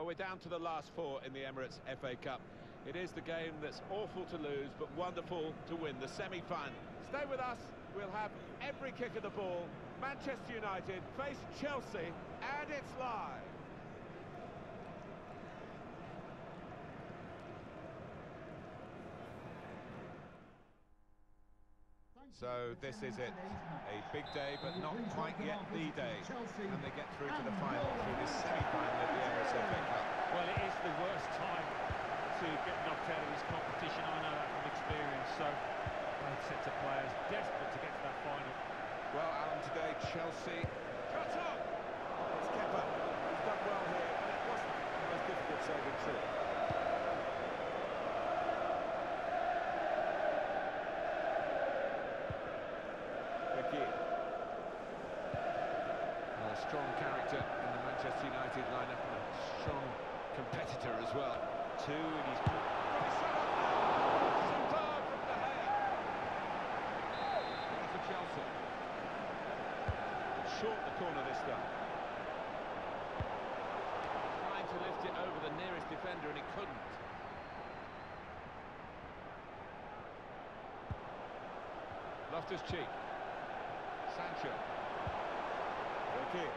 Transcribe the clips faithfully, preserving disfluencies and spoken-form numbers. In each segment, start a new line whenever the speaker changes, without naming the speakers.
Well, we're down to the last four in the Emirates F A Cup. It is the game that's awful to lose, but wonderful to win, the semi-final. Stay with us, we'll have every kick of the ball. Manchester United face Chelsea, and it's live. So this is it, a big day, but not quite yet the day. And they get through to the final through this semi-final of the Emirates F A Cup.
Well, it is the worst time to get knocked out of this competition. I know that from experience. So both sets of players desperate to get to that final.
Well, Alan, today Chelsea cut up. It's Kepa. He's done well here, but it wasn't the most difficult save in truth. Well, a strong character in the Manchester United lineup and a strong competitor as well.
Two, and he's
got his shot up now. Superb from De Gea. One for Chelsea. Short the corner this time. Trying to lift it over the nearest defender and he couldn't. Loftus-Cheek. Sancho. Okay.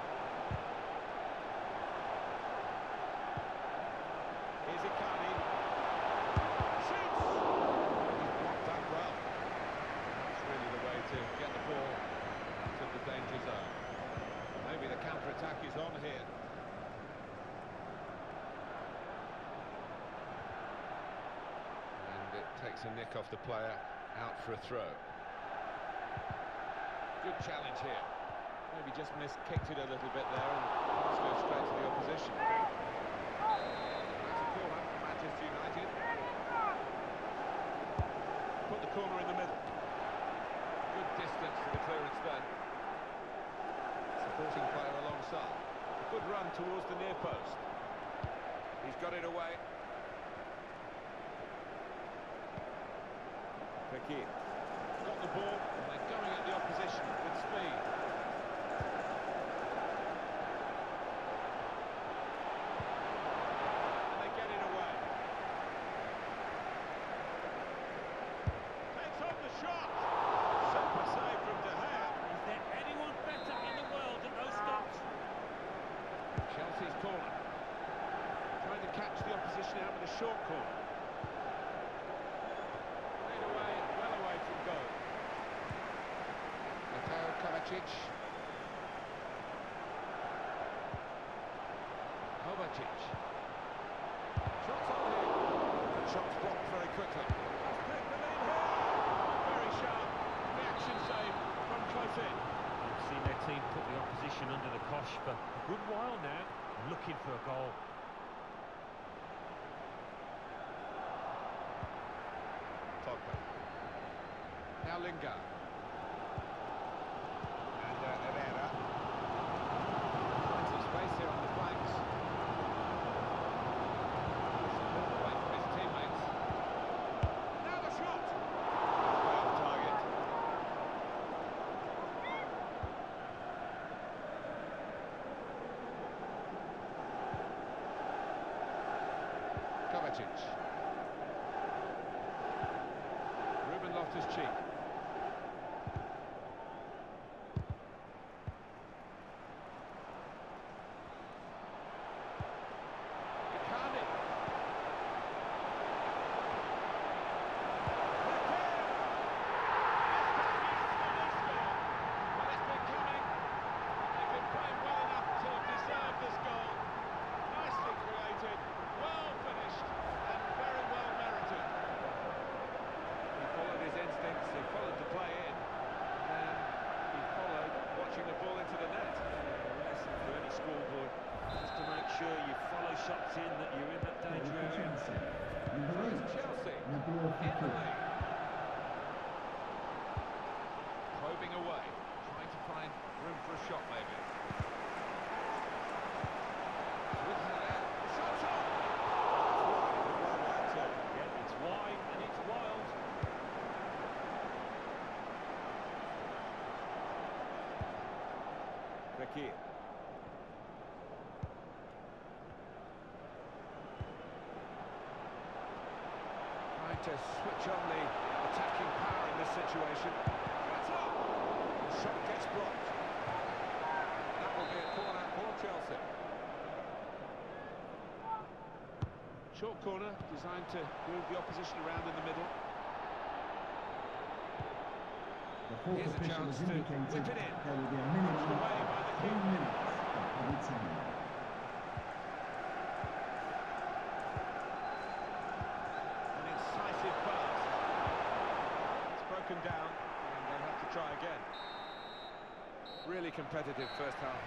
Here's Icardi. Shoots! He's blocked that well. That's really the way to get the ball out of the danger zone. Maybe the counter-attack is on here. And it takes a nick off the player, out for a throw. Good challenge here. Maybe just missed-kicked it a little bit there and let's go straight to the opposition. That's a corner for Manchester United. Put the corner in the middle. Good distance to the clearance there. Supporting player alongside. A good run towards the near post. He's got it away. Fekir. Got the ball, and they're going at the opposition with speed. And they get it away. Takes on the shot. Super save from De Gea.
Is there anyone better in the world at those stops?
Chelsea's corner. Trying to catch the opposition out with a short corner. Goal. Mateo Kovacic. Kovacic. Shots on here. And shots blocked very quickly. Let's take the lead here. Very sharp. Reaction save from close in.
I've seen their team put the opposition under the cosh for a good while now, looking for a goal.
Pogba. Now Lingard. And uh, Herrera. Plenty of space here on the flanks. Support away from his teammates. Now the shot! Way off target. Kovacic. Ruben Loftus-Cheek. You follow shots in that you're in that danger area. Chelsea in the lead. Probing away, trying to find room for a shot maybe. Shot on!
Yeah, it's wide and it's wild.
Fekir. to switch on the attacking power in this situation. That's up! The shot gets blocked. That will be a corner for Chelsea. Short corner, designed to move the opposition around in the middle.
The fourth
Here's a
official
chance
has
to
indicated
whip it in.
there will be a minimum
Pushed away by
of
the
three
keeper.
minutes of added time.
An incisive pass. It's broken down, and they'll have to try again. Really competitive first half.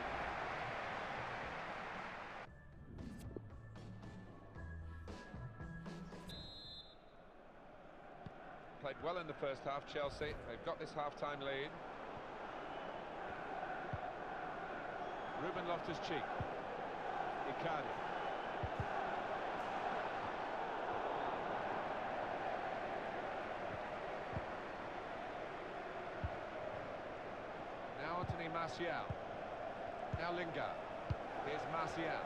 Played well in the first half, Chelsea. They've got this half-time lead. Ruben Loftus-Cheek. Icardi. Now Anthony Martial. Now Lingard. Here's Martial.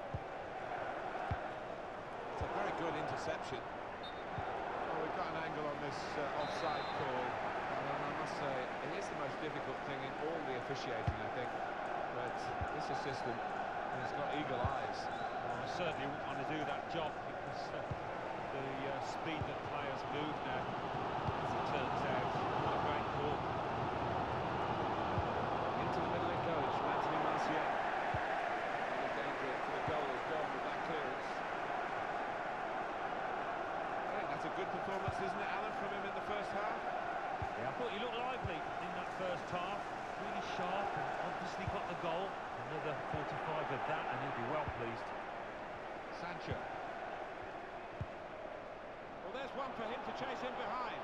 It's a very good interception. Well, we've got an angle on this uh, offside call, and I must say, it is the most difficult thing in all the officiating, I think. But this assistant has got eagle eyes.
Well, I certainly wouldn't want to do that job because uh, the uh, speed that players move now, as it turns out, not a great call.
Into the middle it goes from Anthony Martial. The danger for the goal is gone with that clearance. I think that's a good performance, isn't it, Alan, from him in the first half?
Yeah, I thought he looked lively in that first half. Really sharp and obviously got the goal. Another forty-five of that and he'll be well pleased.
Sancho. Well, there's one for him to chase in behind.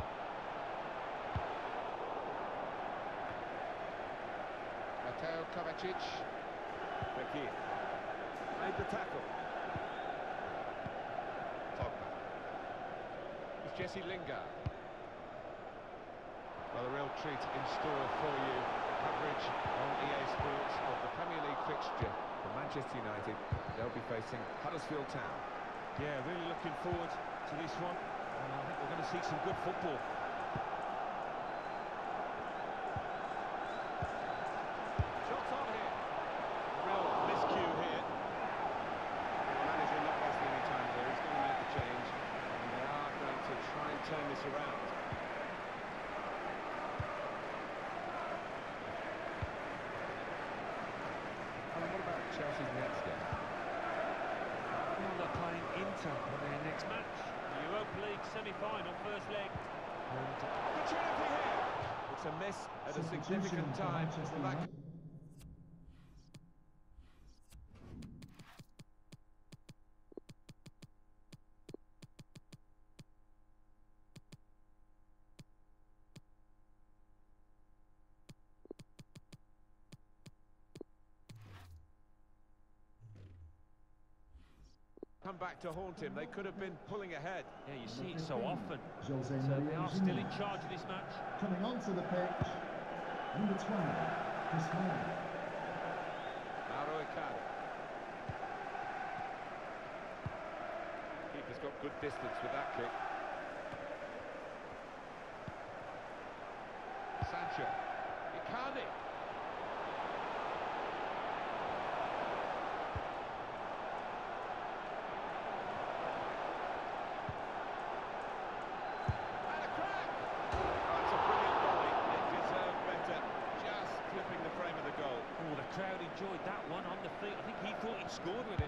Mateo Kovacic. Fekir. Made the tackle. Pogba. It's Jesse Lingard. Well, a real treat in store for you. Coverage on E A Sports of the Premier League fixture for Manchester United. They'll be facing Huddersfield Town.
Yeah, really looking forward to this one. And I think we're going to see some good football.
Shots on here. Real miscue here. The manager not wasting any time there. He's going to make the change. And they are going to try and turn this around. Chelsea's next game.
Well, they're playing Inter for their next match. The Europa League semi-final, first leg. And
opportunity here! It's a miss at a significant time for that. Come back to haunt him. They could have been pulling ahead.
yeah, you see it so often.
Jose
So they
Mourinho
are still in charge of this match.
Coming onto the pitch, number twelve, Chris Smalling.
Mauro Icardi. Keeper's got good distance with that kick. Sancho. Icardi.
Crowd enjoyed that one on the feet. I think he thought he'd scored with it.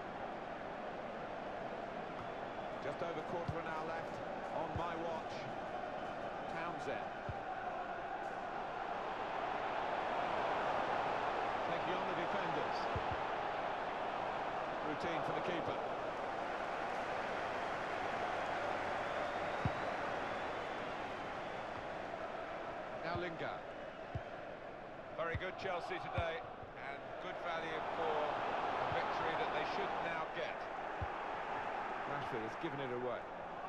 Just over quarter of an hour left on my watch. Townsend. Taking on the defenders. Routine for the keeper. Now Lingard. Very good Chelsea today, and good value for a victory that they should now get. Rashford has given it away.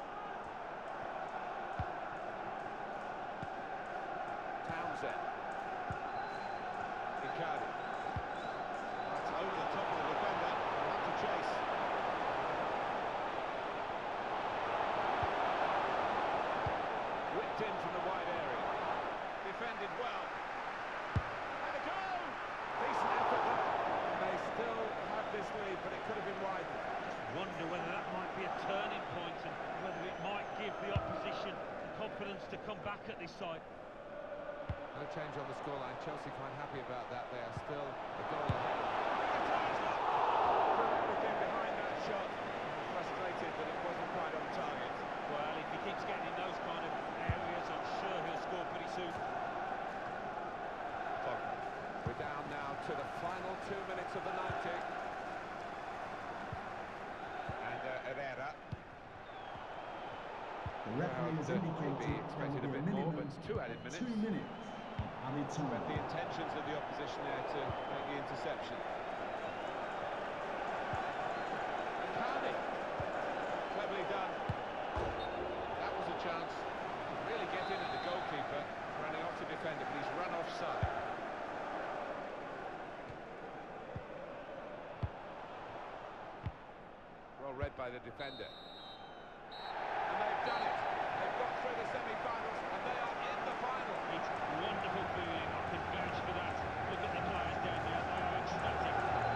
Townsend. Icardi. That's over the top of the defender. They'll have to chase. in from the wide area. Defended well. And a goal! Decent effort there. And they still have this lead, but it could have been widened.
Wonder whether that might be a turning point and whether it might give the opposition the confidence to come back at this side.
No change on the scoreline. Chelsea quite happy about that. They are still a goal ahead. Threw everything behind that shot. Frustrated that it wasn't quite on target.
Well, if he keeps getting in those kind of areas, I'm sure he'll score pretty soon.
We're down now to the final two minutes of the ninety. And uh, Herrera.
The referee has
Well,
indicated
maybe
there will
expected
be
a
a
bit more,
minimum
but two added
of
minutes.
two minutes of added time.
But the intentions of the opposition there to make the interception. Carney. Cleverly done. That was a chance to really get in at the goalkeeper, running off the defender, but he's run offside. Well read by the defender. And they've done it. They've got through the semi-finals, and they are in the final.
It's a wonderful feeling. I can vouch for that. Look at the players down there. They are ecstatic.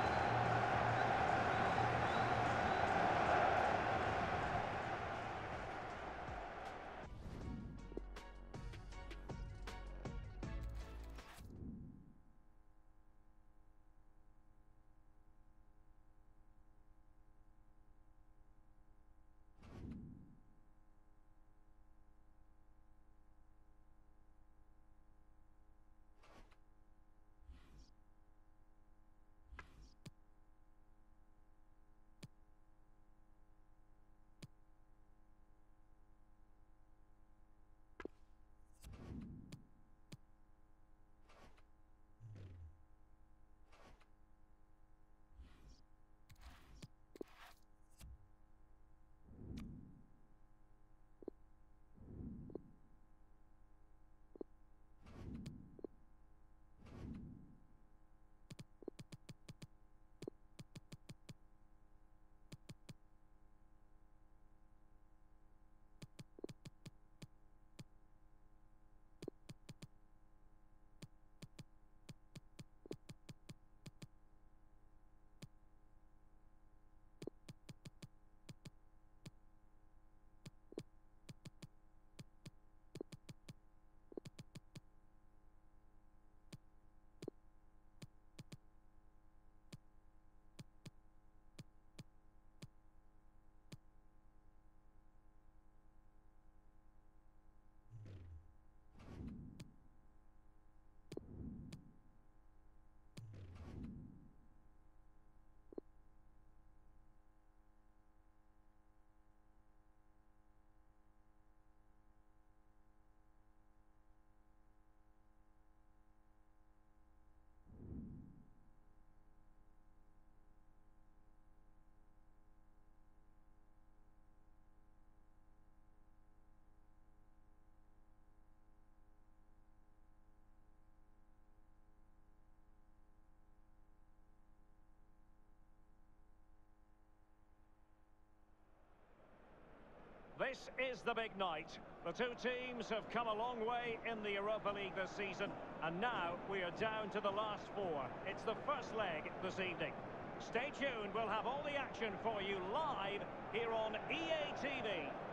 This is the big night. The two teams have come a long way in the Europa League this season, and now we are down to the last four. It's the first leg this evening. Stay tuned, we'll have all the action for you live here on E A T V.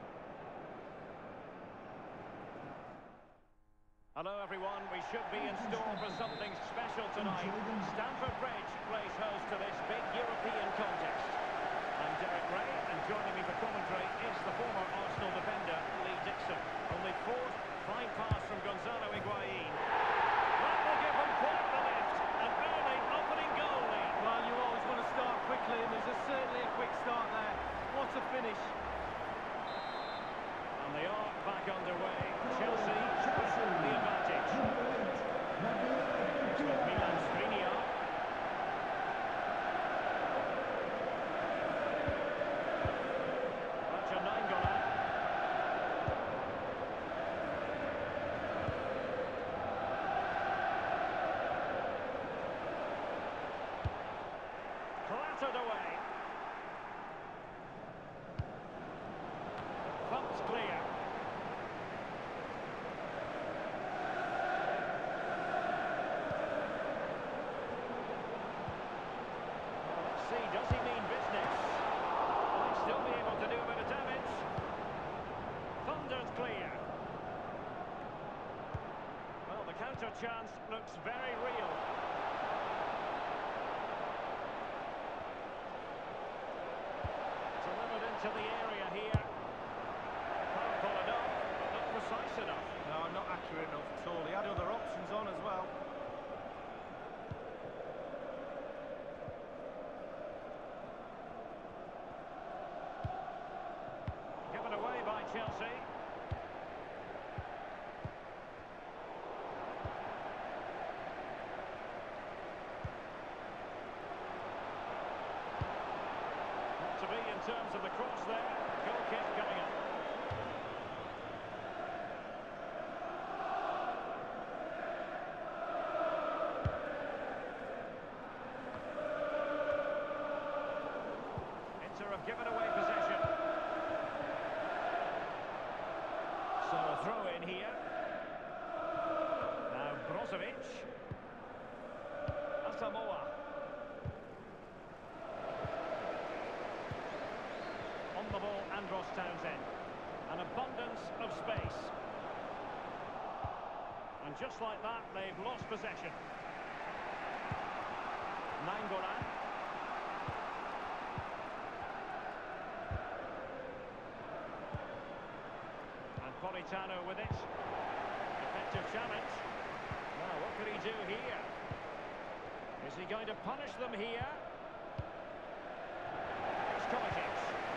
Hello everyone, we should be in store for something special tonight. Stamford Bridge plays host to this big European contest. I'm Derek Ray, and joining me for commentary is the former Arsenal defender, Lee Dixon. On midfield, fine pass from Gonzalo Higuain. That will give them quite the lift, an early opening goal lead.
Well, you always want to start quickly, and there's a, certainly a quick start there. What a finish.
And they are back underway. Chelsea with the advantage. Here's with Milan Skriniar. chance looks very real. Delivered into the area here. Powerful enough, but not precise enough.
No, not accurate enough at all. He had other options on as well.
Given away by Chelsea. Not to be in terms of the cross there. Goal kick coming up. Inter have given away possession. So a throw in here. Now Brozovic. Asamoah. On the ball, Andros Townsend. An abundance of space. And just like that, they've lost possession. Nainggolan. And Politano with it. Effective challenge. Now, what could he do here? Is he going to punish them here? Here's Kovacic.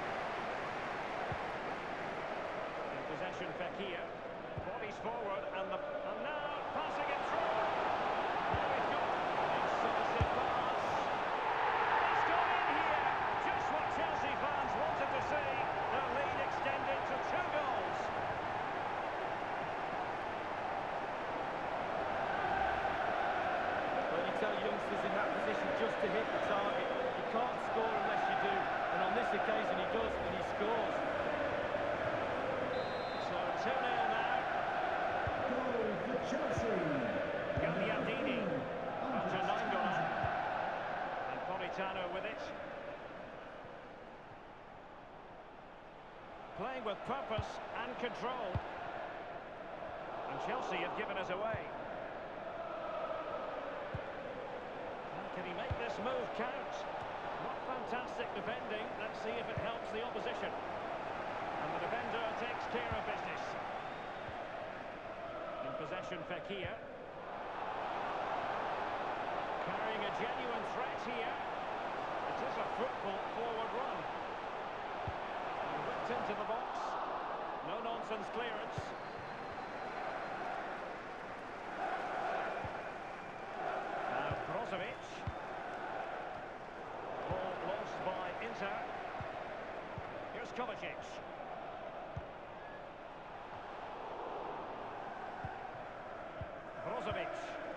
In possession, Fekir. Bodies forward, and the and now passing it through. There we've got incisive pass. It's gone in here. Just what Chelsea fans wanted to see. Their lead extended to two goals.
Well, you tell youngsters in that position just to hit the target. You can't score unless you do. And on this occasion he does, and he scores.
So two nil now.
Goal for Chelsea.
Gagliardini. Up to Nainggolan. And Politano with it. Playing with purpose and control. And Chelsea have given us away. And can he make this move count? Not fantastic defending. Let's see if it helps the opposition. And the defender takes care of business. In possession, Fekir. Carrying a genuine threat here. It is a fruitful forward run. And whipped into the box. No-nonsense clearance. Now Brozovic. Ball lost by Inter. Here's Kovacic. Brozovic.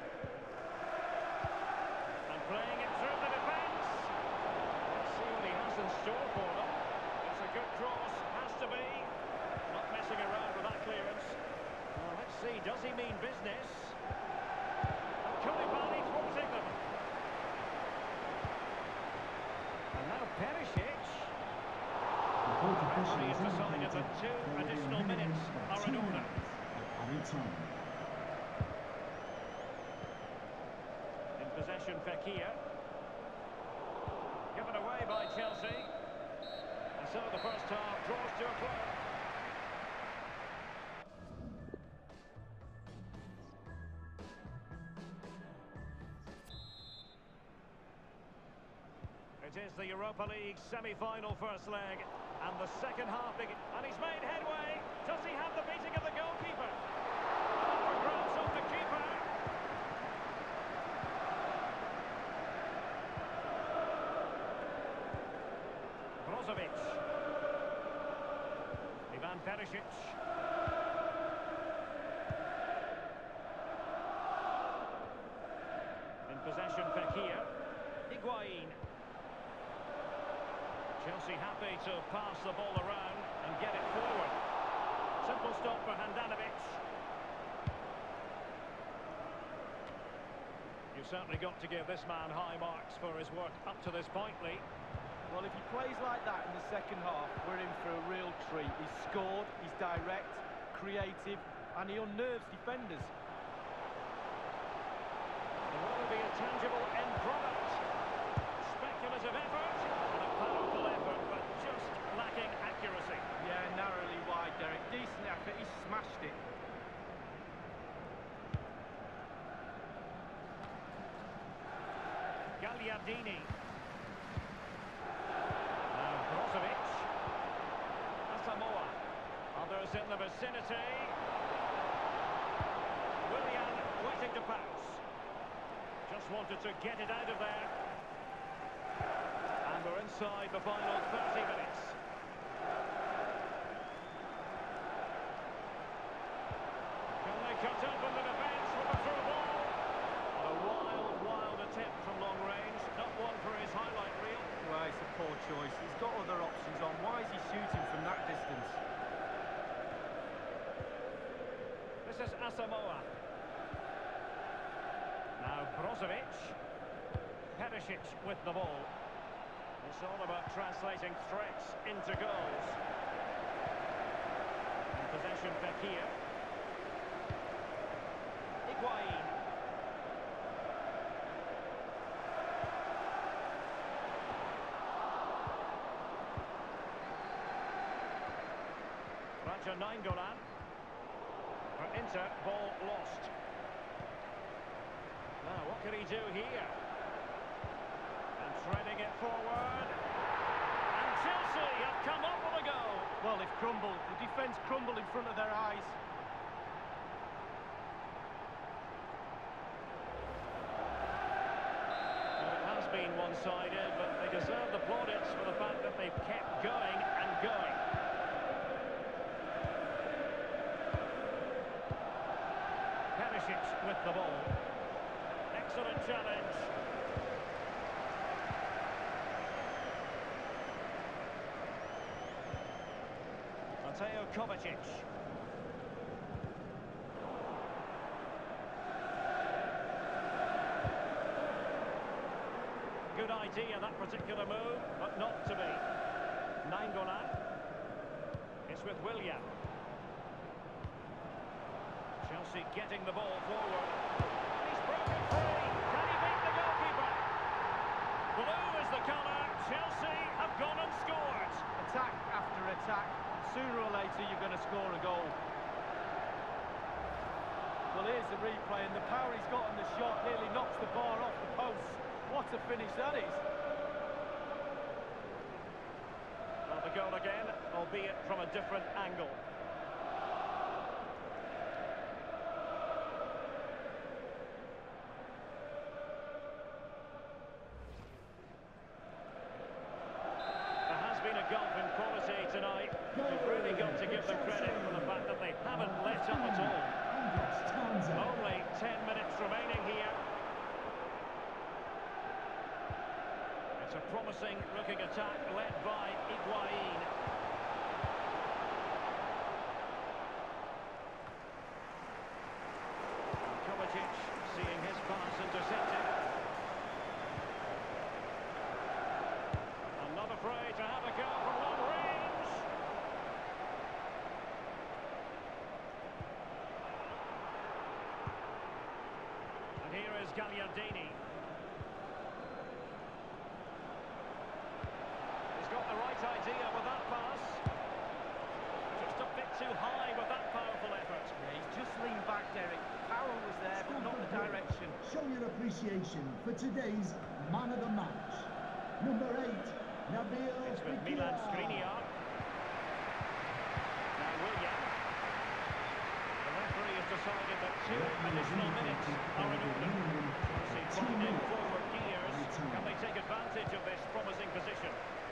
And playing it through the defence. Let's see what he has in store for them. It's a good cross, has to be. Not messing around with that clearance. Well, let's see, does he mean business? And Koulibaly thwarting them. And now Perisic.
The fourth
Referee
official
has
has
decided that
indicated
two
there will be
additional minutes
of
are
two
in order.
minutes at added time.
In possession, Fekir. Given away by Chelsea. And so the first half draws to a close. It is the Europa League semi-final first leg. And the second half begins. And he's made headway. Does he have the beating of the goalkeeper? For grabs off the keeper. Brozovic. Ivan Perisic. In possession, Fekir. Higuain. Chelsea happy to pass the ball around and get it forward. Simple stop for Handanovic. You've certainly got to give this man high marks for his work up to this point, Lee.
Well, if he plays like that in the second half, we're in for a real treat. He's scored, he's direct, creative, and he unnerves defenders.
be a tangible end product. Speculative effort, and a powerful effort, but just lacking accuracy.
Yeah, narrowly wide, Derek. Decent effort, he smashed it.
Gagliardini. Now Brozovic. Asamoah. Others in the vicinity. Willian waiting to pounce. Just wanted to get it out of there. And we're inside the final thirty minutes. Can they cut open the defence with a through ball? And a wild, wild attempt from long range. Not one for his highlight reel.
Well, it's a poor choice. He's got other options on. Why is he shooting from that distance?
This is Asamoah. Now Brozovic. Perisic with the ball. It's all about translating threats into goals. In possession, Fekir. Higuain. Raja Nainggolan. For Inter, ball lost. Now, what can he do here? And threading it forward. And Chelsea have come up with a goal.
Well, they've crumbled. The defence crumbled in front of their eyes.
Well, it has been one-sided, but they deserve the plaudits for the fact that they've kept going and going. Perisic with the ball. Excellent challenge. Mateo Kovacic. Good idea, that particular move, but not to be. Nainggolan. It's with Willian. Chelsea getting the ball forward. And he's broken free. Can he beat the goalkeeper? Blue is the colour. Chelsea have gone and scored.
Attack after attack. Sooner or later, you're going to score a goal. Well, here's the replay, and the power he's got on the shot nearly knocks the bar off the post. What a finish that is.
Well, the goal again, albeit from a different angle. There has been a gulf in quality tonight. We've really got to give them credit for the fact that they haven't let up at all. Only ten minutes remaining here. It's a promising looking attack led by Higuain. Kovacic seeing his pass intercepted. Another fray to have a go from long range. And here is Gagliardini. He's got the right idea with that pass. Just a bit too high with that powerful effort.
Yeah, he's just leaned back, Derek. Power was there, but not the direction.
Show your appreciation for today's man of the match. Number eight, Nabil
It's with
Fekir.
Milan Skriniar. Now Willian. The referee has decided that two additional minutes are in order. Chelsea finding forward gears. Can they take advantage of this promising position?